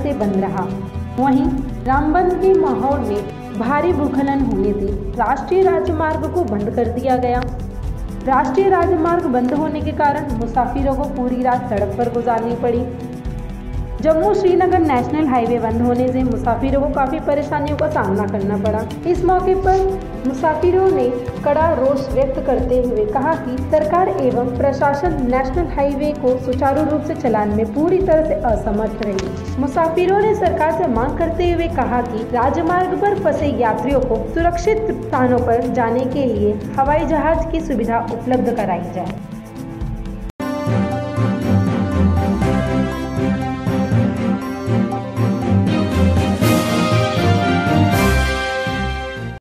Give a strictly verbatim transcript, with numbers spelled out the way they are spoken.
से बंद रहा। वहीं रामबन के माहौल में भारी भूस्खलन होने से राष्ट्रीय राजमार्ग को बंद कर दिया गया। राष्ट्रीय राजमार्ग बंद होने के कारण मुसाफिरों को पूरी रात सड़क पर गुजारनी पड़ी। जम्मू श्रीनगर नेशनल हाईवे बंद होने से मुसाफिरों को काफ़ी परेशानियों का सामना करना पड़ा। इस मौके पर मुसाफिरों ने कड़ा रोष व्यक्त करते हुए कहा कि सरकार एवं प्रशासन नेशनल हाईवे को सुचारू रूप से चलाने में पूरी तरह से असमर्थ रही। मुसाफिरों ने सरकार से मांग करते हुए कहा कि राजमार्ग पर फंसे यात्रियों को सुरक्षित स्थानों पर जाने के लिए हवाई जहाज की सुविधा उपलब्ध कराई जाए।